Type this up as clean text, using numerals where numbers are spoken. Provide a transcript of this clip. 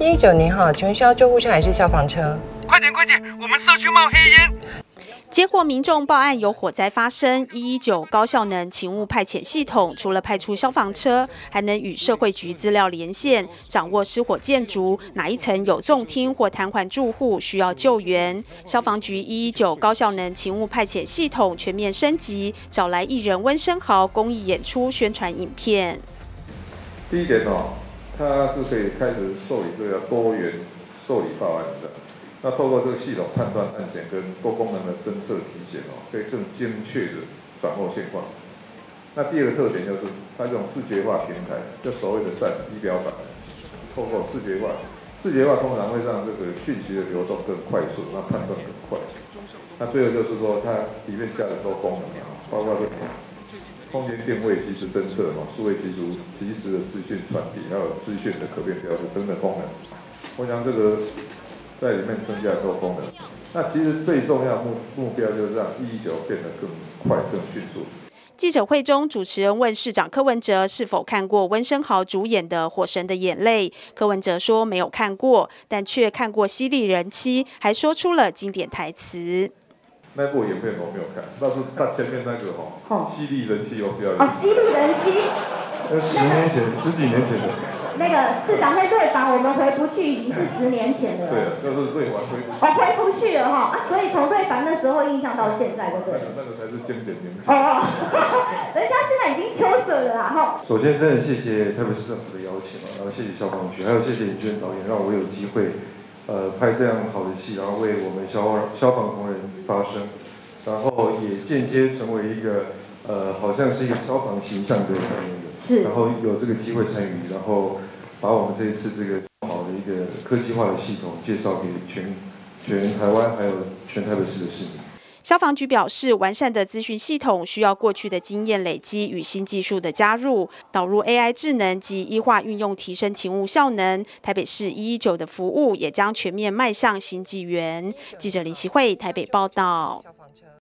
119您好，请问需要救护车还是消防车？ 快点，我们社区冒黑烟！ 接获民众报案有火灾发生，119高效能勤务派遣系统除了派出消防车，还能与社会局资料连线，掌握失火建筑哪一层有重听或瘫痪住户需要救援。消防局119高效能勤务派遣系统全面升级，找来艺人温升豪公益演出宣传影片。 第一点它是可以开始受理这个多元受理报案的。那透过这个系统判断案件跟多功能的侦测提醒可以更精确的掌握现况。那第二个特点就是它这种视觉化平台，就所谓的占仪表板，透过视觉化通常会让这个讯息的流动更快速，那判断更快。那最后就是说它里面加了多功能包括这个空间定位及时侦测数位及时的资讯传递，还有资讯的可变标注等等功能。我想这个在里面增加很多功能。那其实最重要的目标就是让119变得更快、更迅速。 记者会中，主持人问市长柯文哲是否看过温升豪主演的《火神的眼泪》，柯文哲说没有看过，但却看过《犀利人妻》，还说出了经典台词。 那部影片我没有看，但是他前面那个犀利人妻有表演。 犀利人妻。 十几年前的。 那个市长会退房，我们回不去，已经是10年前的了。 对，就是退房回不去。 回不去了所以从退房那时候印象到现在，对不对？ 那个才是经典名曲。 人家现在已经秋色了啦首先，真的谢谢台北市政府的邀请然后谢谢消防局，还有谢谢尹娟导演，让我有机会拍这样好的戏，然后为我们消防同仁发声，然后也间接成为一个好像是一个消防形象的代言人。 是， 然后有这个机会参与，然后把我们这一次这个好的一个科技化的系统介绍给全台湾还有全台北市的市民。 消防局表示，完善的资讯系统需要过去的经验累积与新技术的加入，导入 AI 智能及医化运用，提升勤务效能。台北市119的服务也将全面迈向新纪元。记者林希慧台北报道。